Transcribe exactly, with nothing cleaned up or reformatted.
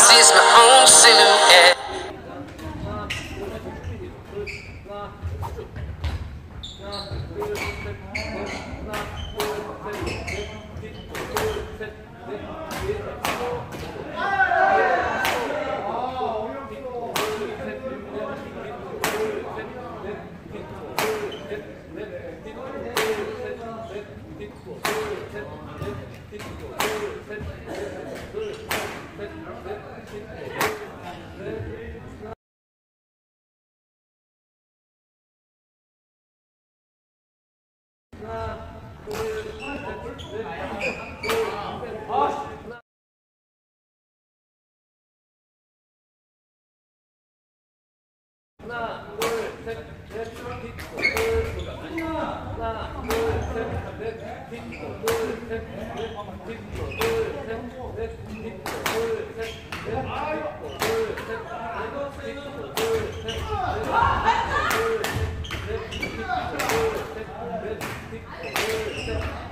sees my own silhouette. 하나, 둘, 셋, 넷, 딛고, 둘, 하나, 둘, 셋, 넷, 딛고, 둘, 셋, 넷, 딛고, 둘, 셋, 넷, 딛고, 둘, 셋, 넷, 딛고, 둘, 셋, 넷, 딛고, 둘, 셋, 넷, 딛고, 둘, 셋, 넷, 딛고, 둘, 셋, 넷, 딛고, 둘, 셋,